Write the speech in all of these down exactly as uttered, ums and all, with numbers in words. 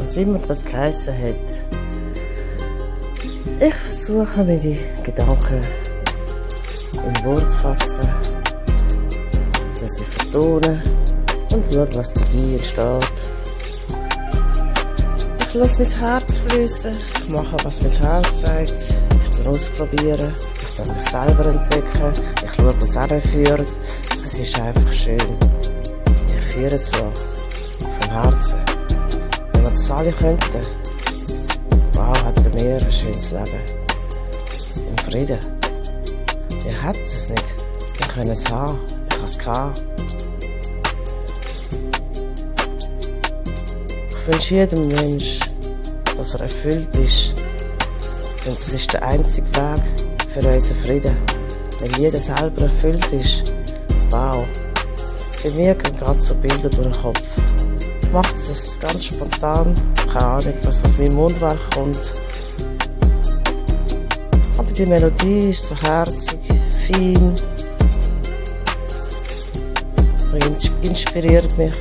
was immer das geheissen hat. Ich versuche, mir die Gedanken in Worte zu fassen, dass ich vertone und schaue, was dabei entsteht. Ich lasse mein Herz fließen, ich mache, was mein Herz sagt, ich will ausprobieren, ich darf mich selber entdecken, ich schaue, was er führt. Es ist einfach schön. Ich führe es so, vom Herzen. Wenn wir das alle könnten, wow, hätten wir ein schönes Leben. Im Frieden. Wir hätten es nicht, wir können es haben, ich habe es gehabt. Ich wünsche jedem Mensch, dass er erfüllt ist. Und das ist der einzige Weg für unseren Frieden. Wenn jeder selber erfüllt ist, wow. Bei mir gehen gerade so Bilder durch den Kopf. Ich mache das ganz spontan, keine Ahnung, was aus meinem Mundwerk kommt. Aber die Melodie ist so herzig, fein, inspiriert mich.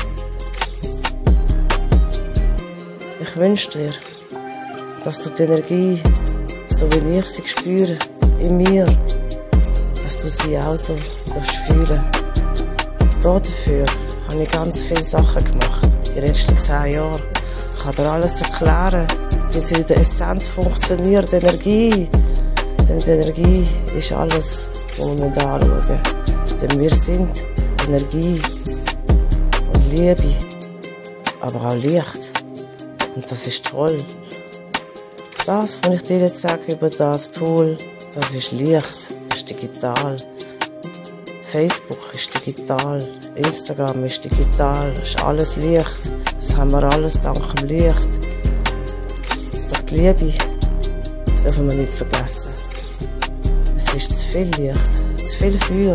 Ich wünsche dir, dass du die Energie, so wie ich sie spüre, in mir, dass du sie auch so darfst fühlen. Dafür habe ich ganz viele Sachen gemacht, die letzten zehn Jahre. Ich kann dir alles erklären, wie sie in der Essenz funktioniert, Energie. Denn die Energie ist alles, was wir anschauen müssen. Denn wir sind Energie und Liebe, aber auch Licht. Und das ist toll. Das, was ich dir jetzt sage über das Tool, das ist Licht, das ist digital. Facebook ist digital, Instagram ist digital, das ist alles Licht. Das haben wir alles dank dem Licht. Doch die Liebe dürfen wir nicht vergessen. Es ist zu viel Licht, zu viel Feuer.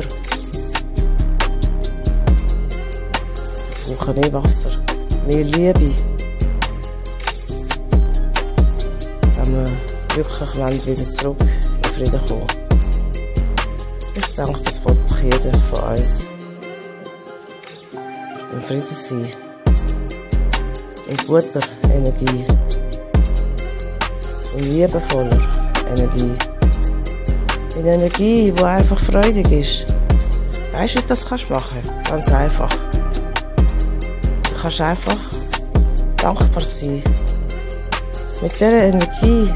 Wir brauchen mehr Wasser, mehr Liebe. Wenn wir wirklich wollen, wieder zurück in Frieden kommen. Ich denke, das will jeder von uns. Im Frieden sein. In guter Energie. In liebevoller Energie. In Energie, die einfach freudig ist. Weißt du, wie du das kannst machen? Ganz einfach. Du kannst einfach dankbar sein. Mit dieser Energie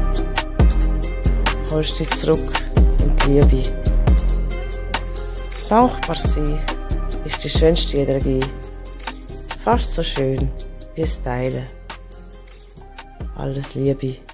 holst du dich zurück in die Liebe. Dankbar sein ist die schönste Energie. Fast so schön wie das Teilen. Alles Liebe.